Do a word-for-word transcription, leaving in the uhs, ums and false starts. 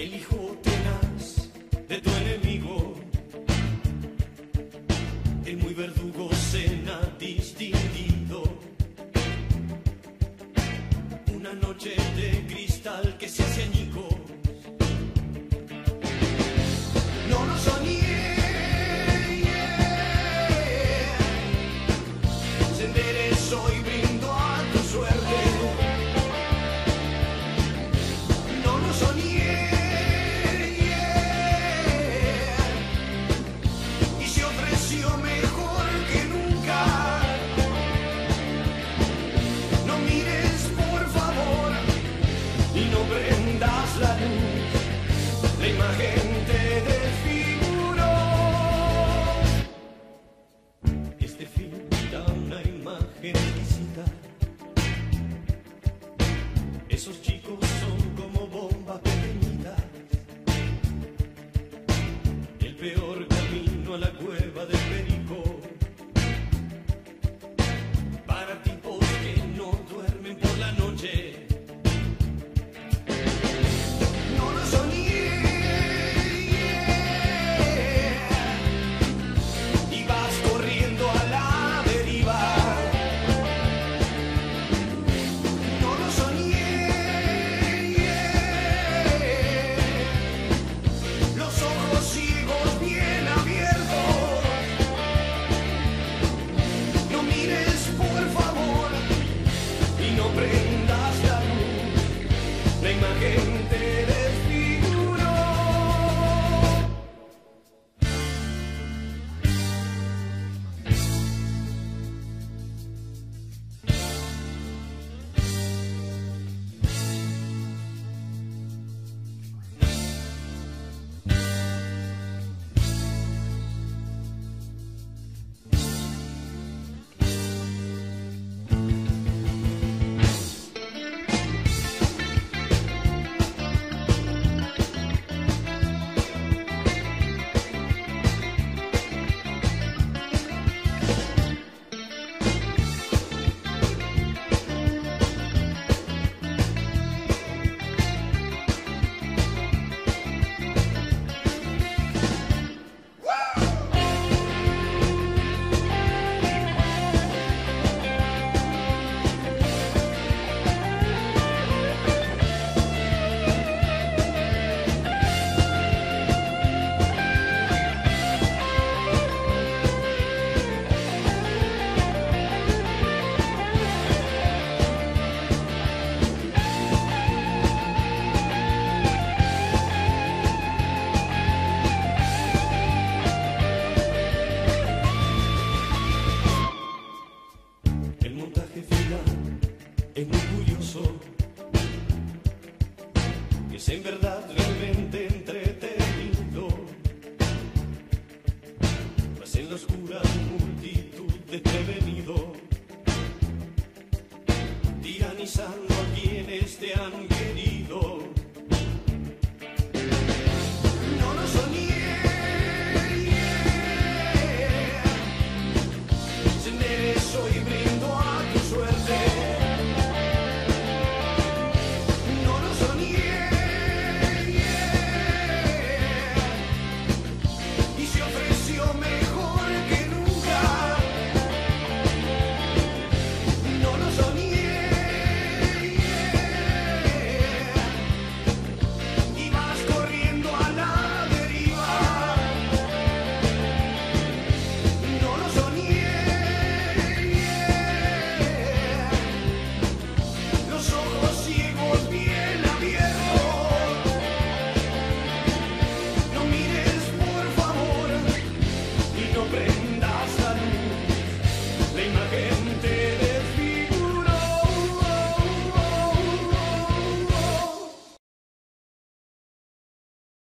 el hijo tenaz de tu enemigo, el muy verdugo cena distinguido. Una noche de cristal que se hace añicos. No lo soñé, yeah. Se enderezó y brindo a tu suerte. No lo soñé, yeah. Y se ofreció mejor que nunca. No mires por favor y no prendas la luz. La imagen te desfiguró. Este film da una imagen exquisita. Esos chicos son como bombas pequeñitas. El peor camino a la cueva del perico. Para tipos que no duermen por la noche. No lo soñé, yeah. Y vas corriendo a la deriva. No lo soñé, yeah. Los ojos ciegos bien abiertos. No mires por favor y no prendas la luz. La imagen te desfiguró. El montaje final es muy curioso, es en verdad realmente entretenido, pues en la oscura multitud de prevenidos